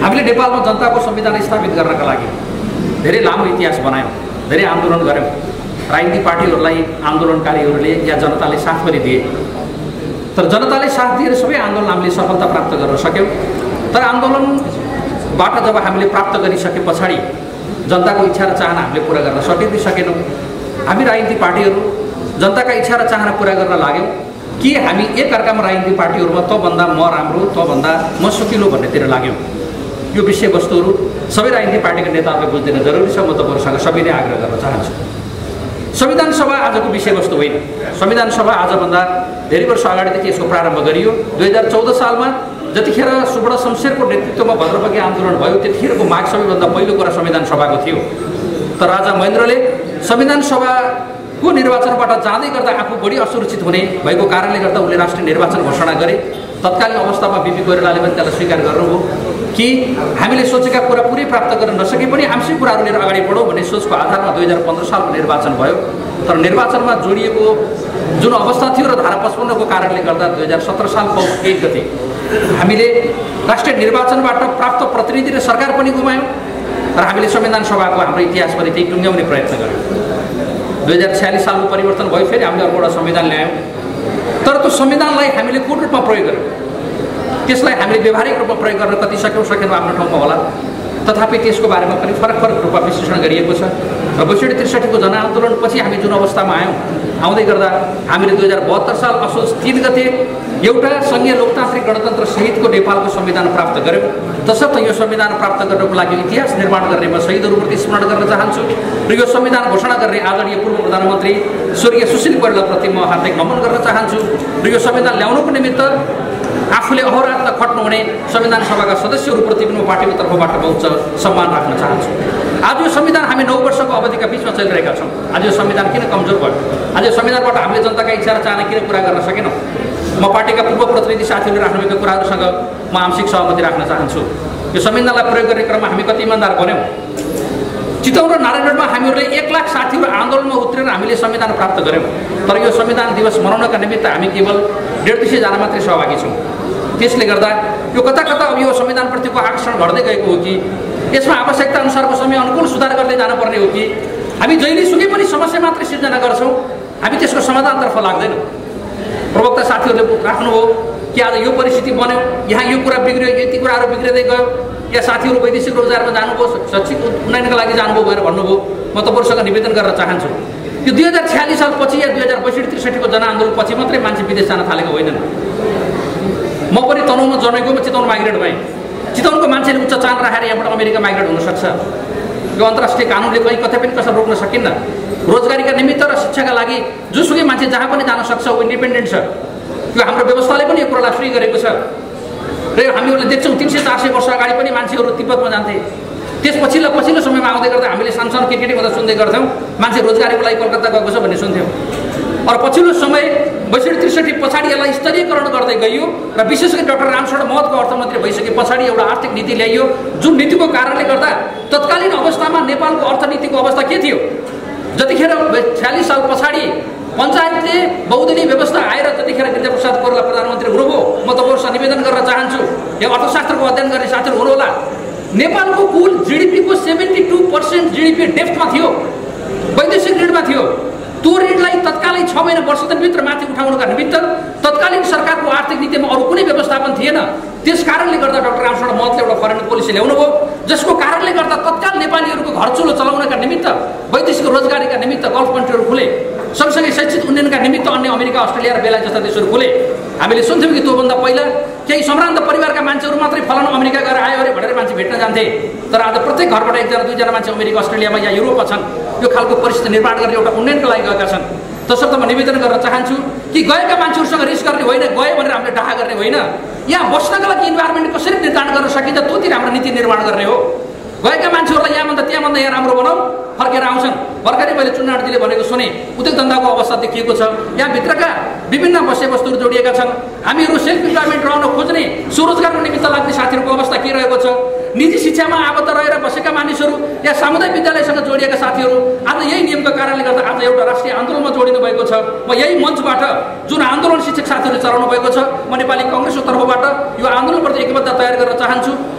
हामीले नेपालमा जनताको संविधान स्थापित गर्नका लागि धेरै लामो इतिहास बनायौँ, धेरै आन्दोलन गऱ्यौँ। राजनीतिक पार्टीहरूलाई आन्दोलनकारीहरूले या जनताले साथ पनि दिए, तर जनताले साथ दिएर सबै आन्दोलन हामीले सफलता प्राप्त गर्न सक्यौँ। तर आन्दोलनबाट जब हामीले प्राप्त गरिसके पछाडि जनताको इच्छा र चाहना हामीले पुरा गर्न सकेनौँ। हामी राजनीतिक पार्टीहरू जनताका इच्छा र चाहना पुरा गर्न लाग्यौँ कि हामी एक अर्कामा राजनीतिक पार्टीहरूमा तँभन्दा म राम्रो, तँभन्दा म सुकिलो भन्नेतिर लाग्यौँ। यो विषयवस्तुहरू सबै राजनीतिक पार्टीका नेताहरूले बुझ्दैन जरुरी छ। म तपाईँहरूसँग सबैले आग्रह गर्न चाहन्छु। संविधान सभा आजको विषयवस्तु होइन। संविधान सभा आजभन्दा धेरै वर्ष अगाडिदेखि यसको प्रारम्भ गरियो। 2014 सालमा जतिखेर सुब्रत शमशेरको नेतृत्वमा भद्रपकी आन्दोलन भयो, त्यतिखेरको माग सबैभन्दा पहिलो कुरा संविधान सभाको थियो। तर राजा महेन्द्रले संविधान सभाको निर्वाचनबाट जाँदै गर्दा आफू बढी असुरक्षित हुने भएको कारणले गर्दा उनले राष्ट्रिय निर्वाचन घोषणा गरे। तत्कालीन अवस्थामा बिपी कोइरालाले पनि त्यसलाई स्वीकार गर्नुभयो कि हामीले सोचेका कुरा पुरै प्राप्त गर्न नसके पनि आंशिक कुराहरू लिएर अगाडि बढौँ भन्ने सोचको आधारमा 2015 सालको निर्वाचन भयो। तर निर्वाचनमा जोडिएको जुन अवस्था थियो र धारा 55 को कारणले गर्दा 2017 साल पौष 1 गते हामीले राष्ट्रिय निर्वाचनबाट प्राप्त प्रतिनिधि र सरकार पनि गुमायौँ र हामीले संविधान सभाको हाम्रो इतिहास पनि त्यही टुङ्ग्याउने प्रयत्न गर्यौँ। 2046 सालको परिवर्तन भयो, फेरि हामीले अर्को एउटा संविधान ल्यायौँ। तर त्यो संविधानलाई हामीले कुन रूपमा प्रयोग गर्यौँ, त्यसलाई हामीले व्यवहारिक रूपमा प्रयोग गर्न कति सकेनौँ आफ्नो ठाउँमा होला। तथापि त्यसको बारेमा पनि फरक रूपमा विश्लेषण गरिएको छ। र 62-63 को जनआन्दोलनपछि हामी जुन अवस्थामा आउँदै गर्दा हामीले 2072 साल असोज 3 गते एउटा संघीय लोकतान्त्रिक गणतन्त्र सहितको नेपालको संविधान प्राप्त गर्यौँ। तसर्थ यो संविधान प्राप्त गर्नको लागि इतिहास निर्माण गर्ने म शहीदहरूप्रति स्मरण गर्न चाहन्छु र यो संविधान घोषणा गर्ने आदरणीय पूर्व प्रधानमन्त्री स्वर्गीय सुशील कोइरालाप्रति म हार्दिक नमन गर्न चाहन्छु र यो संविधान ल्याउनको निमित्त आफूले अहोरात्र खट्नुहुने संविधान सभाका सदस्यहरूप्रति पनि म पार्टीको तर्फबाट बहुत सम्मान राख्न चाहन्छु। आज यो संविधान हामी 9 वर्षको अवधिका बिचमा चलिरहेका छौँ। आज यो संविधान किन कमजोर भयो? आज यो संविधानबाट हामीले जनताका इच्छा र चाहना किन पुरा गर्न सकेनौँ? म पार्टीका पूर्व प्रतिनिधि साथीहरूले राख्नुभएका कुराहरूसँग म आंशिक सहमति राख्न चाहन्छु। यो संविधानलाई प्रयोग गर्ने क्रममा हामी कति इमान्दार बन्यौँ? चितवन र नारायणगढमा हामीहरूले 1 लाख साथीहरू आन्दोलनमा उत्रेर हामीले संविधान प्राप्त गऱ्यौँ। तर यो संविधान दिवस मनाउनका निमित्त हामी केवल 150 जना मात्रै सहभागी छौँ। त्यसले गर्दा यो कता अब यो संविधानप्रतिको आकर्षण घट्दै गएको हो कि यसमा आवश्यकता अनुसारको समय अनुकूल सुधार गर्दै जानुपर्ने हो कि हामी जहिलेसुकै पनि समस्या मात्रै सिर्जना गर्छौँ, हामी त्यसको समाधानतर्फ लाग्दैनौँ। प्रवक्ता साथीहरूले राख्नुभयो कि आज यो परिस्थिति बन्यो, यहाँ यो कुरा बिग्रियो, यति कुराहरू बिग्रिँदै गयो, या साथीहरू वैदेशिक रोजगारमा जानुभयो, शैक्षिक उन्नयनका लागि जानुभयो भनेर भन्नुभयो। म तपाईँहरूसँग निवेदन गर्न चाहन्छु, यो 2046 सालपछि या 2062-63 को जनआन्दोलनपछि मात्रै मान्छे विदेश जान थालेको होइनन्। म पनि तनहुँमा जन्मेको, म चितवन माइग्रेट भएँ। चितवनको मान्छेले उच्च चाहना राखेर यहाँबाट अमेरिका माइग्रेट हुनसक्छ। यो अन्तर्राष्ट्रिय कानुनले कहीँ कतै पनि कसैलाई रोक्न सकिन्न। रोजगारीका निमित्त र शिक्षाका लागि जोसुकै मान्छे जहाँ पनि जान सक्छ, ऊ इन्डिपेन्डेन्ट छ। यो हाम्रो व्यवस्थाले पनि यो कुरालाई फ्री गरेको छ र हामीहरूले देख्छौँ 300-400 वर्ष अगाडि पनि मान्छेहरू तिब्बतमा जान्थे। त्यस पछिल्लो समयमा आउँदै गर्दा हामीले सानसानो केटी हुँदा सुन्दै गर्थ्यौँ मान्छे रोजगारीको लागि कलकत्ता गएको छ भन्ने सुन्थ्यौँ। और पछिल्लो समय 62-63 पछाडि यसलाई स्तरीयकरण गर्दै गइयो र विशेष गरी डाक्टर रामशरण महतको अर्थमन्त्री भइसके पछाडि एउटा आर्थिक नीति ल्याइयो, जुन नीतिको कारणले गर्दा तत्कालीन अवस्थामा नेपालको अर्थनीतिको अवस्था के थियो? जतिखेर 46 साल पछाडि पञ्चायतले बहुदलीय व्यवस्था आएर जतिखेर गिरिजाप्रसाद कोइराला प्रधानमन्त्री हुनुभयो, म तपाईँहरूसँग निवेदन गर्न चाहन्छु, यो अर्थशास्त्रको अध्ययन गर्ने साथीहरू हुनुहोला, नेपालको कुल जीडीपीको 72% जीडीपी डेफ्टमा थियो, वैदेशिक ऋणमा थियो। त्यो ऋणलाई तत्कालै 6 महिना वर्षदिनभित्र माथि उठाउनका निमित्त तत्कालीन सरकारको आर्थिक नीतिमा अरू कुनै व्यवस्थापन थिएन। त्यस कारणले गर्दा डाक्टर रामशरण महतले एउटा फरेन पोलिसी ल्याउनुभयो, जसको कारणले गर्दा तत्काल नेपालीहरूको घरचुलो चलाउनका निमित्त, वैदेशिक रोजगारीका निमित्त गल्फ कन्ट्रीहरू खुले, सँगसँगै शैक्षिक उन्नयनका निमित्त अन्य अमेरिका, अस्ट्रेलिया र बेलायत जस्ता देशहरू खुले। हामीले सुन्थ्यौँ कि त्योभन्दा पहिला केही सम्भ्रान्त परिवारका मान्छेहरू मात्रै फलानु अमेरिका गएर आयो अरे भनेर मान्छे भेट्न जान्थे। तर आज प्रत्येक घरबाट 1-2 मान्छे अमेरिका, अस्ट्रेलियामा या युरोपमा छन्। यो खालको परिस्थिति निर्माण गर्ने एउटा उन्नयनका लागि गएका छन्। तसर्थ म निवेदन गर्न चाहन्छु कि गएका मान्छेहरूसँग रिस गर्ने होइन, गए भनेर हामीले डाहा गर्ने होइन। यहाँ बस्नका लागि इन्भाइरोमेन्ट कसरी निर्धारण गर्न सकिन्छ त्योतिर हाम्रो नीति निर्माण गर्ने हो। गएका मान्छेहरूलाई यहाँभन्दा त्यहाँभन्दा यहाँ राम्रो बनाऊ, फर्केर आउँछन्। भर्खरै मैले चुनावजीले भनेको सुने, उद्योग धन्दाको अवस्था देखिएको छ। यहाँभित्रका विभिन्न विषयवस्तुहरू जोडिएका छन्। हामीहरू सेल्फ इम्प्लोइमेन्ट रहन खोज्ने, स्वरोजगारको निमित्त लाग्ने साथीहरूको अवस्था के रहेको छ? निजी शिक्षामा आबद्ध रहेर बसेका मानिसहरू या सामुदायिक विद्यालयसँग जोडिएका साथीहरू आज यही नियमको कारणले गर्दा आज एउटा राष्ट्रिय आन्दोलनमा जोडिनु भएको छ। म यही मञ्चबाट जुन आन्दोलन शिक्षक साथीहरूले चलाउनु भएको छ, म नेपाली कङ्ग्रेसको तर्फबाट यो आन्दोलनप्रति एकबद्धता तयार गर्न चाहन्छु। जो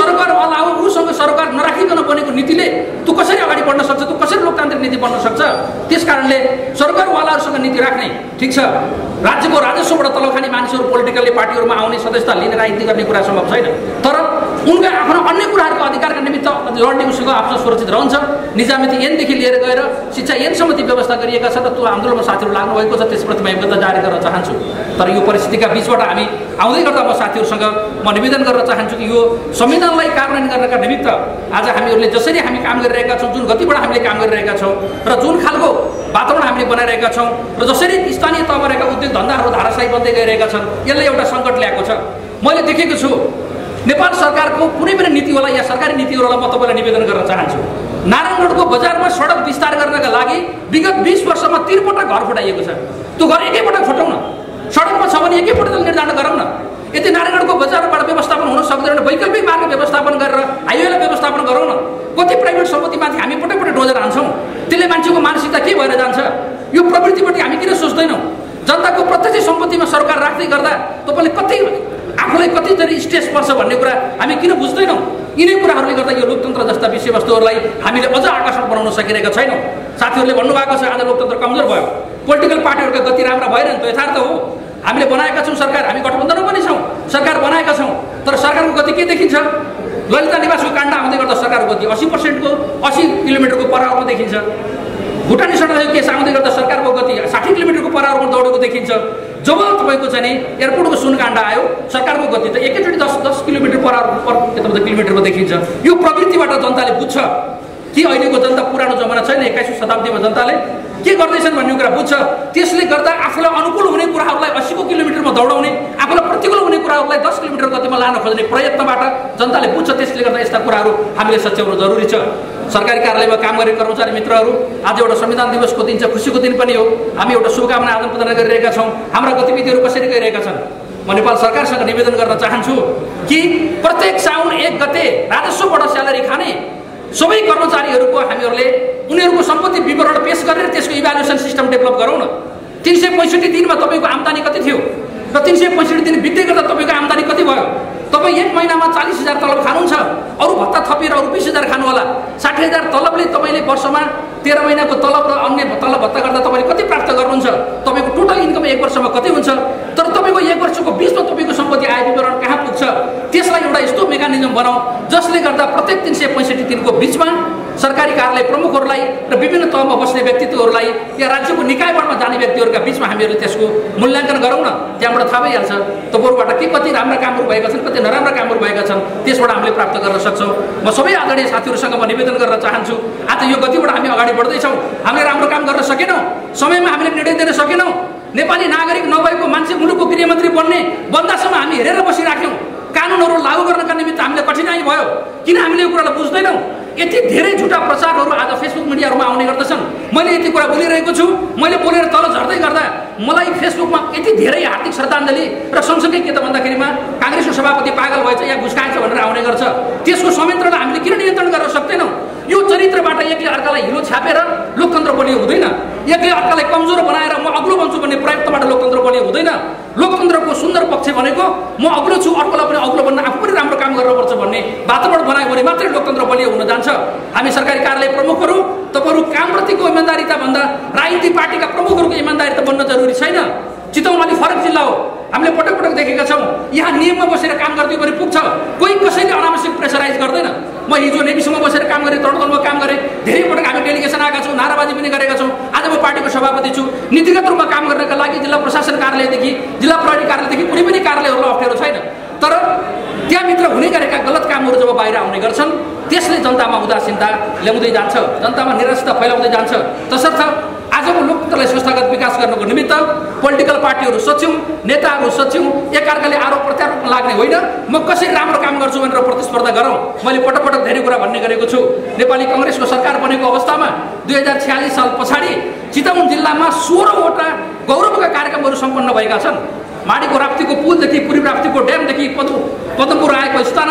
सरकारवाला हो, उसँग सरकार नराखिकन बनेको नीतिले तँ कसरी अगाडि बढ्न सक्छ, तँ कसरी लोकतान्त्रिक नीति बन्न सक्छ? त्यस कारणले सरकारवालाहरूसँग नीति राख्ने ठिक छ, राज्यको राजस्वबाट तलब खाने मानिसहरू पोलिटिकल्ली पार्टीहरूमा आउने सदस्यता लिने राजनीति गर्ने कुरा सम्भव छैन। तर उनका आफ्नो अन्य कुराहरूको अधिकारका निमित्त लड्ने उसँग आफ्नो सुरक्षित रहन्छ। निजामती ऐनदेखि लिएर गएर शिक्षा ऐनसम्म ती व्यवस्था गरिएका छ र त्यो आन्दोलनमा साथीहरू लाग्नु भएको छ, त्यसप्रति म योग्यता जारी गर्न चाहन्छु। तर यो परिस्थितिका बिचबाट हामी आउँदै गर्दा म साथीहरूसँग म निवेदन गर्न चाहन्छु कि यो संविधानलाई कार्यान्वयन गर्नका निमित्त आज हामीहरूले जसरी हामी काम गरिरहेका छौँ, जुन गतिबाट हामीले काम गरिरहेका छौँ र जुन खालको वातावरण हामीले बनाइरहेका छौँ र जसरी स्थानीय तहमा रहेका उद्योग धन्दाहरू धाराशायी बन्दै गइरहेका छन्, यसले एउटा सङ्कट ल्याएको छ। मैले देखेको छु नेपाल सरकारको कुनै पनि नीतिवाला या सरकारी नीतिवालालाई म तपाईँलाई निवेदन गर्न चाहन्छु। नारायणगढको बजारमा सडक विस्तार गर्नका लागि विगत 20 वर्षमा 3 पटक घर फुटाइएको छ। त्यो घर एकैपटक फुटाउन, सडकमा छ भने एकैपटक निर्माण गरौँ न। यदि नारायणगढको बजारबाट व्यवस्थापन हुन सक्दैन भने वैकल्पिक मार्ग व्यवस्थापन गरेर हाइवेलाई व्यवस्थापन गरौँ न। कति प्राइभेट सम्पत्तिमाथि हामी पटक पटक डोजर हान्छौँ, त्यसले मान्छेको मानसिकता के भएर जान्छ? यो प्रवृत्तिपट्टि हामी किन सोच्दैनौँ? जनताको प्रत्यक्ष सम्पत्तिमा सरकार राख्दै गर्दा तपाईँले कति आफूलाई कतिचोटि स्ट्रेस पर्छ भन्ने कुरा हामी किन बुझ्दैनौँ? यिनै कुराहरूले गर्दा यो लोकतन्त्र जस्ता विषयवस्तुहरूलाई हामीले अझ आकर्षक बनाउन सकिरहेका छैनौँ। साथीहरूले भन्नुभएको छ आज लोकतन्त्र कमजोर भयो, पोलिटिकल पार्टीहरूका गति राम्रा भएन नि, त यथार्थ हो। हामीले बनाएका छौँ सरकार, हामी गठबन्धनमा पनि छौँ, सरकार बनाएका छौँ, तर सरकारको गति के देखिन्छ? ललिता निवासको काण्ड आउँदै गर्दा सरकारको गति 80% 80 किलोमिटरको पर आवरमा देखिन्छ। भुटानी सडकको केस आउँदै गर्दा सरकारको गति 60 किलोमिटरको पर आवरमा दौडेको देखिन्छ। जब तपाईँको चाहिँ नि एयरपोर्टको सुनकाण्ड आयो, सरकारको गति त एकैचोटि 10 किलोमिटर पर आवर पर किलोमिटरमा देखिन्छ। यो प्रवृत्तिबाट जनताले बुझ्छ कि अहिलेको जनता पुरानो जमाना छैन, 21औं शताब्दीमा जनताले के गर्दैछन् भन्ने कुरा बुझ्छ। त्यसले गर्दा आफूलाई अनुकूल हुने कुराहरूलाई 80 किलोमिटरमा दौडाउने, आफूलाई प्रतिकूल हुने कुराहरूलाई 10 किलोमिटर गतिमा लान खोज्ने प्रयत्नबाट जनताले बुझ्छ। त्यसले गर्दा यस्ता कुराहरू हामीले सच्याउनु जरुरी छ। सरकारी कार्यालयमा काम गर्ने कर्मचारी मित्रहरू, आज एउटा संविधान दिवसको दिन छ, खुसीको दिन पनि हो। हामी एउटा शुभकामना आदान प्रदान गरिरहेका छौँ। हाम्रा गतिविधिहरू कसरी गइरहेका छन्? म नेपाल सरकारसँग निवेदन गर्न चाहन्छु कि प्रत्येक साउन 1 गते राजस्वबाट स्यालेरी खाने सबै कर्मचारीहरूको हामीहरूले उनीहरूको सम्पत्ति विवरण पेश गरेर त्यसको इभ्यालुएसन सिस्टम डेभलप गरौँ न। 365 दिनमा तपाईँको आम्दानी कति थियो र 365 दिन बित्दै गर्दा तपाईँको आम्दानी कति भयो? तपाईँ 1 महिनामा 40,000 तलब खानुहुन्छ, अरू भत्ता थपेर अरू 20,000 खानु होला। 60,000 तलबले तपाईँले वर्षमा 13 महिनाको तलब र अन्य तलब भत्ता गर्दा तपाईँले कति प्राप्त गर्नुहुन्छ? तपाईँको टोटल इन्कम 1 वर्षमा कति हुन्छ? तर तपाईँको 1 वर्षको बिचमा तपाईँको सम्पत्ति आय विवरण कहाँ पुग्छ? त्यसलाई एउटा यस्तो मेकानिजम बनाऊ जसले गर्दा प्रत्येक 365 दिनको बिचमा सरकारी कार्यालय प्रमुखहरूलाई र विभिन्न तहमा बस्ने व्यक्तित्वहरूलाई या राज्यको निकायबाट जाने व्यक्तिहरूका बिचमा हामीहरूले त्यसको मूल्याङ्कन गरौँ न। त्यहाँबाट थाहा भइहाल्छ त बरुबाट के कति राम्रा कामहरू भएका छन्, कति नराम्रा कामहरू भएका छन्, त्यसबाट हामीले प्राप्त गर्न सक्छौँ। म सबै आदरणीय साथीहरूसँग म निवेदन गर्न चाहन्छु, आज यो गतिबाट हामी अगाडि बढ्दैछौँ। हामीले राम्रो काम गर्न सकेनौँ, समयमा हामीले निर्णय दिन सकेनौँ। नेपाली नागरिक नभएको मान्छे मुलुकको गृहमन्त्री बन्दासम्म हामी हेरेर बसिराख्यौँ। कानुनहरू लागू गर्नका निमित्त हामीले कठिनाइ भयो। किन हामीले यो कुरालाई बुझ्दैनौँ? यति धेरै झुटा प्रचारहरू आज फेसबुक मिडियाहरूमा आउने गर्दछन्। मैले यति कुरा बोलिरहेको छु, मैले बोलेर तल झर्दै गर्दा मलाई फेसबुकमा यति धेरै हार्दिक श्रद्धाञ्जली र सँगसँगै के त भन्दाखेरिमा काङ्ग्रेसको सभापति पागल भएछ या घुस खाएछ भनेर आउने गर्छ। त्यसको संयन्त्रलाई हामीले किन नियन्त्रण गर्न सक्दैनौँ? यो चरित्रबाट एकले अर्कालाई हिलो छापेर लोकतन्त्र बलियो हुँदैन। एकले अर्कालाई कमजोर बनाएर म अग्लो बन्छु भन्ने प्रयत्नबाट लोकतन्त्र बलियो हुँदैन। लोकतन्त्रको सुन्दर पक्ष भनेको म अग्लो छु, अर्कोलाई पनि अग्लो बन्न, आफू पनि राम्रो काम गर्नुपर्छ भन्ने वातावरण बनायो भने मात्रै लोकतन्त्र बलियो हुन जान्छ। हामी सरकारी कार्यालय प्रमुखहरू, तपाईँहरू कामप्रतिको इमान्दारिता भन्दा राजनीतिक पार्टीका प्रमुखहरूको इमान्दारिता बन्न जरुरी छैन। चितवन अलि फरक जिल्ला हो, हामीले पटक पटक देखेका छौँ। यहाँ नियममा बसेर काम गरिदियो भने पुग्छ, कोही कसैले अनावश्यक प्रेसराइज गर्दैन। म हिजो नेभीसँग बसेर काम गरेँ, तडतलमा काम गरेँ, धेरै पटक हामी डेलिगेसन आएका छौँ, नाराबाजी पनि गरेका छौँ। आज म पार्टीको सभापति छु। नीतिगत रूपमा काम गर्नका लागि जिल्ला प्रशासन कार्यालयदेखि जिल्ला प्रहरी कार्यालयदेखि कुनै पनि कार्यालयहरूलाई अप्ठ्यारो छैन। तर त्यहाँभित्र हुने गरेका गलत कामहरू जब बाहिर आउने गर्छन्, त्यसले जनतामा उदासीनता ल्याउँदै जान्छ, जनतामा निराशा फैलाउँदै जान्छ। तसर्थ आजको लोकतन्त्रलाई संस्थागत विकास गर्नको निमित्त पोलिटिकल पार्टीहरू सच्याउँ, नेताहरू सच्याउँ, एकअर्काले आरोप प्रत्यारोपमा लाग्ने होइन। म कसरी राम्रो काम गर्छु भनेर प्रतिस्पर्धा गरौँ। मैले पटक पटक धेरै कुरा भन्ने गरेको छु। नेपाली कङ्ग्रेसको सरकार बनेको अवस्थामा 2046 साल पछाडि चितवन जिल्लामा 16वटा गौरवका कार्यक्रमहरू सम्पन्न भएका छन्। माडीको राप्तीको पुलदेखि पूर्वी राप्तीको ड्यामदेखि पदमपुर आएको स्थानान्तरण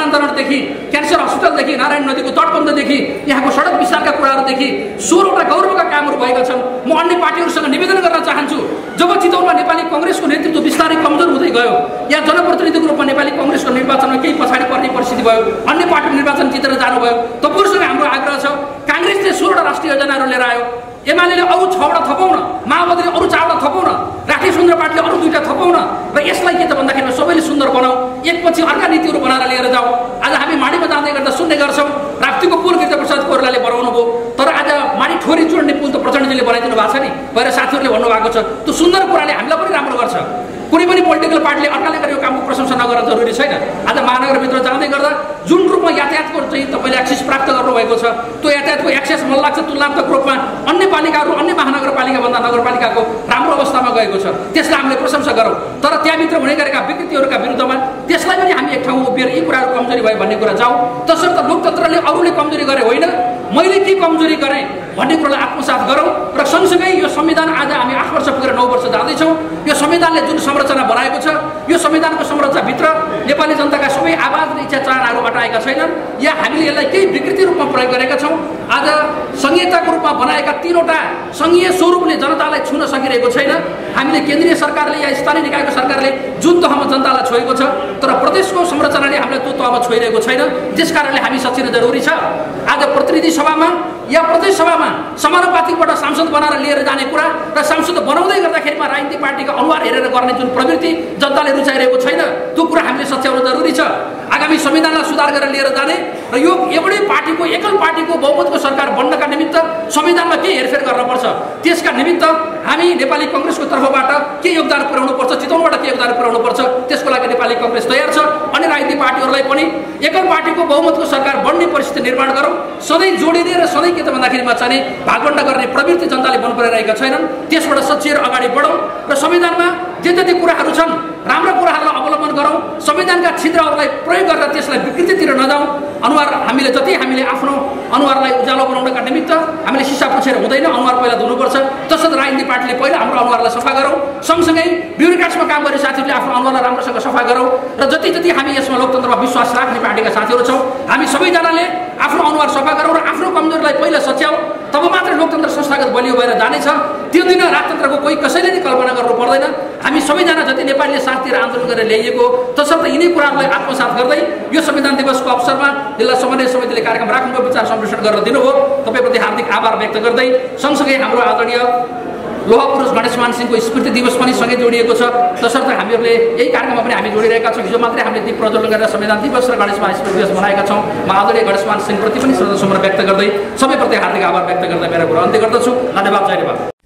विमानतलदेखि क्यान्सर हस्पिटलदेखि नारायण नदीको तटबन्धदेखि यहाँको सडक विस्तारका कुराहरूदेखि 16वटा गौरवका कामहरू भएका छन्। म अन्य पार्टीहरूसँग निवेदन गर्न चाहन्छु, जब चितवनमा नेपाली कङ्ग्रेसको नेतृत्व बिस्तारै कमजोर हुँदै गयो, या जनप्रतिनिधिको रूपमा नेपाली कङ्ग्रेसको निर्वाचनमा केही पछाडि पर्ने परिस्थिति भयो, अन्य पार्टी निर्वाचन जितेर जानुभयो, तपाईँहरूसँग हाम्रो आग्रह छ, काङ्ग्रेसले 16वटा राष्ट्रिय योजनाहरू लिएर आयो, एमाले अरू 6वटा थपाउन, माओवादीले अरू 4वटा थपाउन, राष्ट्रिय सुन्दर पार्टीले अरू 2टा थपाउन, र यसलाई के त भन्दाखेरि सबैले सुन्दर बनाऊ, एकपछि अर्का नीतिहरू बनाएर लिएर जाऊ। आज हामी माडीमा जाँदै गर्दा सुन्ने गर्छौँ, राप्तीको पुल गिरिजाप्रसाद कोइरालाले बनाउनु भयो, तर आज माडी ठोरी जोड्ने पुल त प्रचण्डजीले बनाइदिनु भएको छ नि भनेर साथीहरूले भन्नुभएको छ। त्यो सुन्दर कुराले हामीलाई पनि राम्रो गर्छ। कुनै पनि पोलिटिकल पार्टीले अर्काले गरेको कामको प्रशंसा नगर्न जरुरी छैन। आज महानगरभित्र जाँदै गर्दा जुन रूपमा यातायातको चाहिँ तपाईँले एक्सेस प्राप्त गर्नुभएको छ, त्यो यातायातको एक्सेस मलाई लाग्छ तुलनात्मक रूपमा अन्य पालिकाहरू, अन्य महानगरपालिकाभन्दा नगरपालिकाको राम्रो अवस्थामा गएको छ। त्यसलाई हामीले प्रशंसा गरौँ, तर त्यहाँभित्र हुने गरेका विकृतिहरूका विरुद्धमा त्यसलाई पनि हामी एक ठाउँमा उभिएर यी कुराहरू कमजोरी भयो भन्ने कुरा जाउँ। तसर्थ लोकतन्त्रले अरूले कमजोरी गरे होइन, मैले के कमजोरी गरेँ भन्ने कुरालाई आत्मसात गरौँ। र सँगसँगै यो संविधान आज हामी 8 वर्ष पुगेर 9 वर्ष जाँदैछौँ। यो संविधानले जुन संरचना बनाएको छ, यो संविधानको संरचनाभित्र नेपाली जनताका सबै आवाज र इच्छा चाहनाहरू हटाएका छैनन्, या हामीले यसलाई केही विकृति रूपमा प्रयोग गरेका छौँ। आज संहिताको रूपमा बनाएका 3वटा सङ्घीय स्वरूपले जनतालाई छुन सकिरहेको छैन। हामीले केन्द्रीय सरकारले या स्थानीय निकायको सरकारले जुन तहमा जनतालाई छोएको छ, तर प्रदेशको संरचनाले हामीलाई त्यो तहमा छोइरहेको छैन। त्यस कारणले हामी सचिन जरुरी छ। आज प्रतिनिधि सभामा या प्रदेश सभामा समानुपातिकबाट सांसद बनाएर लिएर जाने कुरा र सांसद बनाउँदै गर्दाखेरिमा राजनीतिक पार्टीको अनुहार हेरेर गर्ने जुन प्रवृत्ति जनताले रुचाइरहेको छैन, त्यो कुरा हामीले सच्याउन जरुरी छ। आगामी संविधानलाई सुधार गरेर लिएर जाने र यो एउटै पार्टीको, एकल पार्टीको बहुमतको सरकार बन्नका निमित्त संविधानमा के हेरफेर गर्नुपर्छ, त्यसका निमित्त हामी नेपाली कङ्ग्रेसको तर्फबाट के योगदान पुर्याउनुपर्छ, चितवनबाट के योगदान पुर्याउनुपर्छ, त्यसको लागि नेपाली कङ्ग्रेस तयार छ। अन्य राजनीतिक पार्टीहरूलाई पनि एकल पार्टीको बहुमतको सरकार बन्ने परिस्थिति निर्माण गरौँ। सधैँ जोडिने र सधैँ के त भन्दाखेरिमा चाहिँ भागवण्डा गर्ने प्रवृत्ति जनताले मन पराइरहेका छैनन्। त्यसबाट सच्याएर अगाडि बढौँ र संविधानमा जे जति कुराहरू छन् राम्रा कुराहरूलाई अवलम्बन गरौँ। संविधानका छिद्रहरूलाई प्रयोग गरेर त्यसलाई विकृतितिर नजाउँ। अनुहार हामीले जति हामीले आफ्नो अनुहारलाई उज्यालो बनाउनका निमित्त हामीले सिसा पुछेर हुँदैन, अनुहार पहिला धुनुपर्छ। तसर्थ राजनीतिक पार्टीले पहिला हाम्रो अनुहारलाई सफा गरौँ। सँगसँगै ब्युरोक्राट्समा काम गर्ने साथीहरूले आफ्नो अनुहारलाई राम्रोसँग सफा गरौँ। र जति जति हामी यसमा लोकतन्त्रमा विश्वास राख्ने पार्टीका साथीहरू छौँ, हामी सबैजनाले आफ्नो अनुहार सफा गरौँ र आफ्नो कमजोरीलाई पहिला सच्याऊ। तब मात्र लोकतन्त्र संस्थागत बलियो भएर जानेछ। त्यो दिन राजतन्त्रको कोही कसैले नै कल्पना गर्नु पर्दैन। हामी सबैजना जति नेपालीले साथ दिएर आन्दोलन गरेर ल्याइएको, तसर्थ यिनै कुराहरूलाई आत्मसात गर्दै यो संविधान दिवसको अवसरमा जिल्ला समन्वय समितिले कार्यक्रम राख्नुभयो, विचार सम्प्रेषण गरेर दिनुभयो। तपाईँप्रति हार्दिक आभार व्यक्त गर्दै सँगसँगै हाम्रो आदरणीय लोह पुरुष गणेशमान सिंहको स्मृति दिवस पनि सँगै जोडिएको छ। तसर्थ हामीहरूले यही कार्यक्रममा पनि हामी जोडिरहेका छौँ। हिजो मात्रै हामीले दीप प्रज्वलन गरेर संविधान दिवस र गणेशमान स्मृति दिवस मनाएका छौँ। म आदरणीय गणेशमान सिंहप्रति पनि श्रद्धासुमन व्यक्त गर्दै सबैप्रति हार्दिक आभार व्यक्त गर्दै मेरो कुरा अन्त्य गर्दछु। धन्यवाद। जय नेपाल।